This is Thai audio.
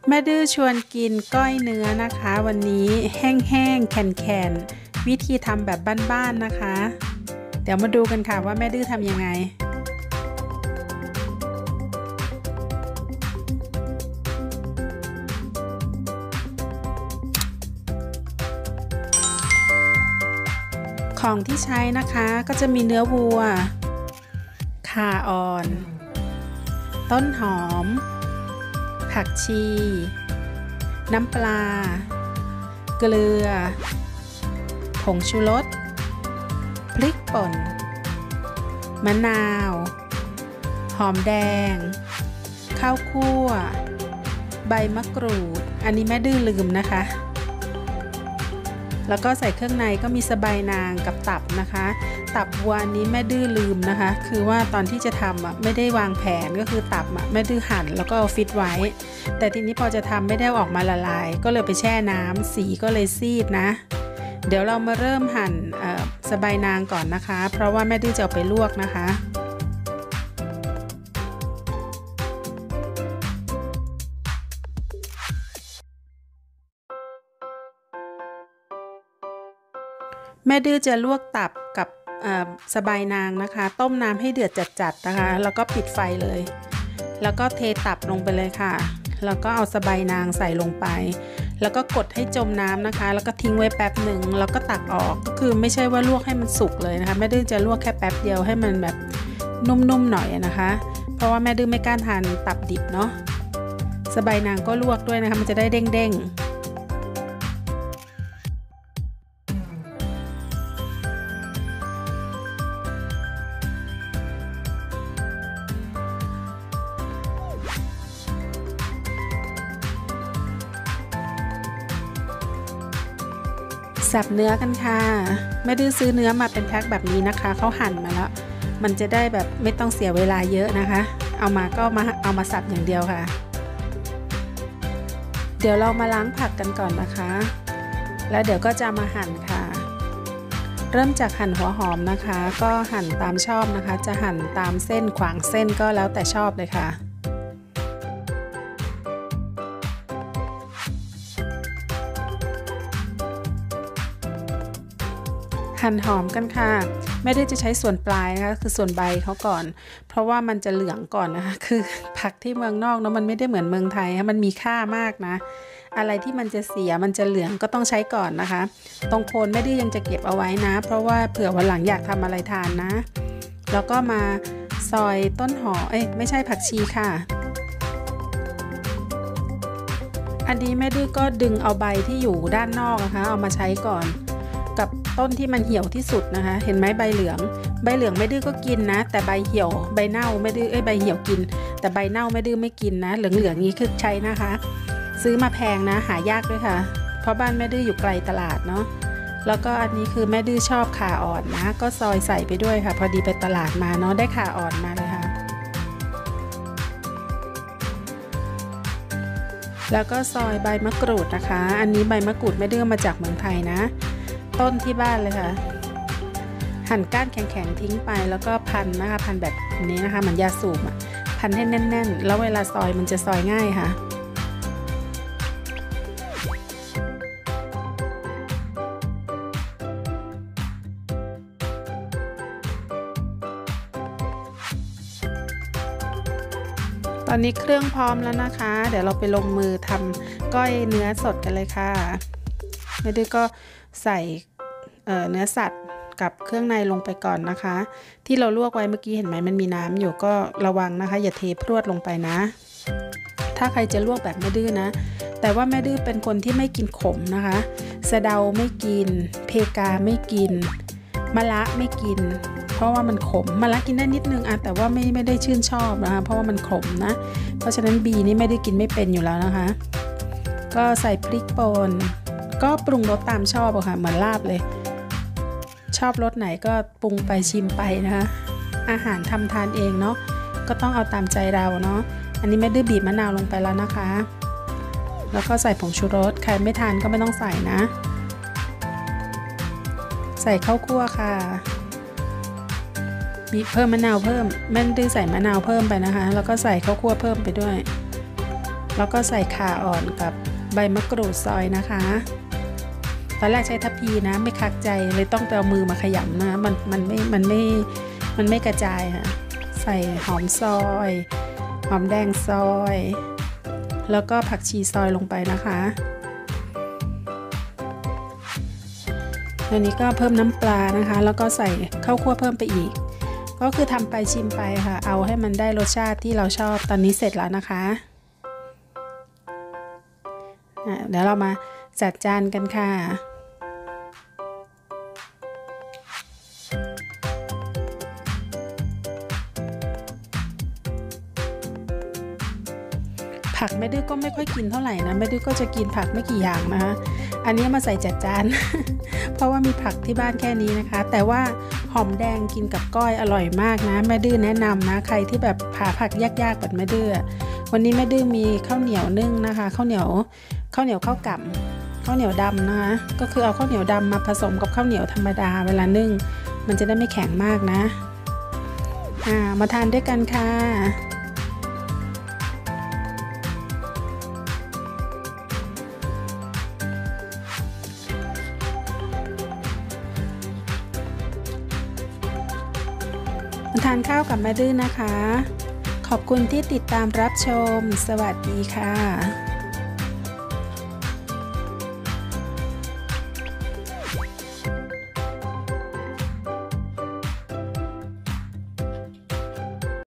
แม่ดื้อชวนกินก้อยเนื้อนะคะวันนี้แห้งๆแข็งๆวิธีทำแบบบ้านๆนะคะเดี๋ยวมาดูกันค่ะว่าแม่ดื้อทำยังไงของที่ใช้นะคะก็จะมีเนื้อวัวข่าอ่อนต้นหอมผักชีน้ำปลาเกลือผงชูรสพริกป่นมะนาวหอมแดงข้าวคั่วใบมะกรูดอันนี้แม่ดื้อลืมนะคะแล้วก็ใส่เครื่องในก็มีสะใบนางกับตับนะคะตับวัวนี้แม่ดื้อลืมนะคะคือว่าตอนที่จะทำไม่ได้วางแผนก็คือตับแม่ดื้อหั่นแล้วก็ฟิตไว้แต่ทีนี้พอจะทำไม่ได้ออกมาละลายก็เลยไปแช่น้ำสีก็เลยซีดนะเดี๋ยวเรามาเริ่มหั่นสะใบนางก่อนนะคะเพราะว่าแม่ดื้อจะเอาไปลวกนะคะแม่ดื้อจะลวกตับกับสะใบนางนะคะต้มน้ำให้เดือดจัดๆนะคะแล้วก็ปิดไฟเลยแล้วก็เทตับลงไปเลยค่ะแล้วก็เอาสะใบนางใส่ลงไปแล้วก็กดให้จมน้ำนะคะแล้วก็ทิ้งไว้แป๊บหนึ่งแล้วก็ตักออกก็คือไม่ใช่ว่าลวกให้มันสุกเลยนะคะแม่ดื้อจะลวกแค่แป๊บเดียวให้มันแบบนุ่มๆหน่อยนะคะเพราะว่าแม่ดื้อไม่กล้าทานตับดิบเนาะสะใบนางก็ลวกด้วยนะคะมันจะได้เด้งๆสับเนื้อกันค่ะแม่ดื้อซื้อเนื้อมาเป็นแพ็คแบบนี้นะคะเขาหั่นมาแล้วมันจะได้แบบไม่ต้องเสียเวลาเยอะนะคะเอามาสับอย่างเดียวค่ะเดี๋ยวเรามาล้างผักกันก่อนนะคะแล้วเดี๋ยวก็จะมาหั่นค่ะเริ่มจากหั่นหัวหอมนะคะก็หั่นตามชอบนะคะจะหั่นตามเส้นขวางเส้นก็แล้วแต่ชอบเลยค่ะหั่นหอมกันค่ะไม่ได้จะใช้ส่วนปลายนะคะคือส่วนใบเขาก่อนเพราะว่ามันจะเหลืองก่อนนะคะคือผักที่เมืองนอกเนาะมันไม่ได้เหมือนเมืองไทยมันมีค่ามากนะอะไรที่มันจะเสียมันจะเหลืองก็ต้องใช้ก่อนนะคะตรงโคนไม่ได้ยังจะเก็บเอาไว้นะเพราะว่าเผื่อวันหลังอยากทำอะไรทานนะแล้วก็มาซอยต้นหอมไม่ใช่ผักชีค่ะอันนี้แม่ดื้อก็ดึงเอาใบที่อยู่ด้านนอกนะคะเอามาใช้ก่อนกับต้นที่มันเหี่ยวที่สุดนะคะเห็นไหมใบเหลืองแม่ดื้อก็กินนะแต่ใบเหี่ยวใบเน่าแม่ดื้อใบเหี่ยวกินแต่ใบเน่าแม่ดื้อไม่กินนะเหลืองนี้คือใช้นะคะซื้อมาแพงนะหายากด้วยค่ะเพราะบ้านแม่ดื้ออยู่ไกลตลาดเนาะแล้วก็อันนี้คือแม่ดื้อชอบข่าอ่อนนะก็ซอยใส่ไปด้วยค่ะพอดีไปตลาดมาเนาะได้ข่าอ่อนมาเลยค่ะแล้วก็ซอยใบมะกรูดนะคะอันนี้ใบมะกรูดแม่ดื้อมาจากเมืองไทยนะต้นที่บ้านเลยค่ะหั่นก้านแข็งๆทิ้งไปแล้วก็พันนะคะพันแบบนี้นะคะเหมือนยาสูบพันให้แน่นๆแล้วเวลาซอยมันจะซอยง่ายค่ะตอนนี้เครื่องพร้อมแล้วนะคะเดี๋ยวเราไปลงมือทำก้อยเนื้อสดกันเลยค่ะแม่ดื้อก็ใส่เนื้อสัตว์กับเครื่องในลงไปก่อนนะคะที่เราลวกไว้เมื่อกี้เห็นไหมมันมีน้ำอยู่ก็ระวังนะคะอย่าเทพรวดลงไปนะถ้าใครจะลวกแบบแม่ดื้อนะแต่ว่าแม่ดื้อเป็นคนที่ไม่กินขมนะคะสะเดาไม่กินเพกาไม่กินมะระไม่กินเพราะว่ามันขมมะระกินได้นิดนึงแต่ว่าไม่ได้ชื่นชอบนะคะเพราะว่ามันขมนะเพราะฉะนั้นบีนี่ไม่ได้กินไม่เป็นอยู่แล้วนะคะก็ใส่พริกป่นก็ปรุงรสตามชอบค่ะเหมือนลาบเลยชอบรสไหนก็ปรุงไปชิมไปนะคะอาหารทำทานเองเนาะก็ต้องเอาตามใจเราเนาะอันนี้แม่ดื้อบีบมะนาวลงไปแล้วนะคะแล้วก็ใส่ผงชูรสใครไม่ทานก็ไม่ต้องใส่นะใส่ข้าวคั่วค่ะบีบเพิ่มมะนาวเพิ่มแม่ดื้อใส่มะนาวเพิ่มไปนะคะแล้วก็ใส่ข้าวคั่วเพิ่มไปด้วยแล้วก็ใส่ข่าอ่อนกับใบมะกรูดซอยนะคะตอนแรกใช้ทัพพีนะไม่คักใจเลยต้องไปเอามือมาขยำนะมันไม่กระจายค่ะใส่หอมซอยหอมแดงซอยแล้วก็ผักชีซอยลงไปนะคะอันนี้ก็เพิ่มน้ำปลานะคะแล้วก็ใส่ข้าวคั่วเพิ่มไปอีกก็คือทำไปชิมไปค่ะเอาให้มันได้รสชาติที่เราชอบตอนนี้เสร็จแล้วนะคะเดี๋ยวเรามาจัดจานกันค่ะผักแม่ดื้อก็ไม่ค่อยกินเท่าไหร่นะแม่ดื้อก็จะกินผักไม่กี่อย่างนะคะอันนี้มาใส่จัดจาน เพราะว่ามีผักที่บ้านแค่นี้นะคะแต่ว่าหอมแดงกินกับก้อยอร่อยมากนะแม่ดื้อแนะนำนะใครที่แบบหาผักยากๆแบบแม่ดื้อวันนี้แม่ดื้อมีข้าวเหนียวนึ่งนะคะข้าวเหนียวข้าวกล่ำข้าวเหนียวดำนะคะก็คือเอาข้าวเหนียวดำมาผสมกับข้าวเหนียวธรรมดาเวลานึ่งมันจะได้ไม่แข็งมากนะมาทานด้วยกันค่ะมาทานข้าวกับแม่ดื้อนะคะขอบคุณที่ติดตามรับชมสวัสดีค่ะ